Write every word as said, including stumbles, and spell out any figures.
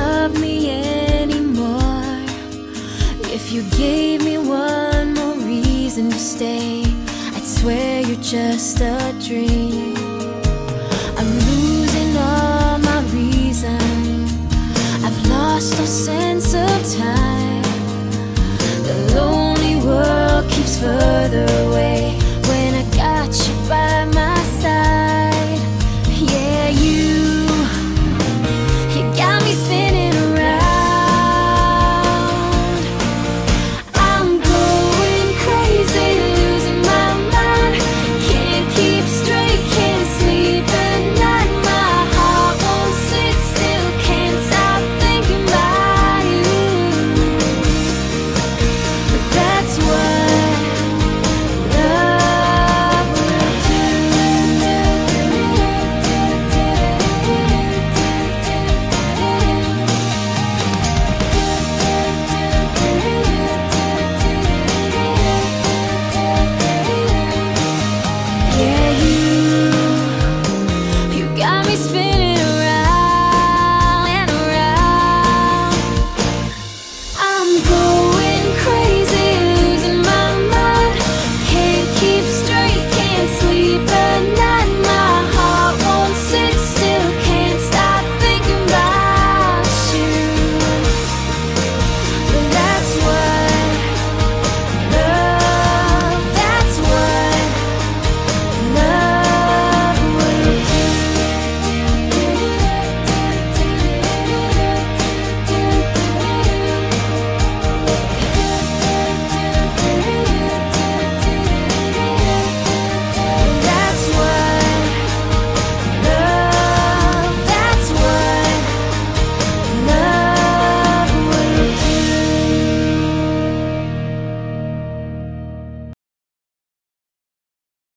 love me anymore. If you gave me one more reason to stay, I'd swear you're just a dream. I'm losing all my reason, I've lost all sense of time. The lonely world keeps further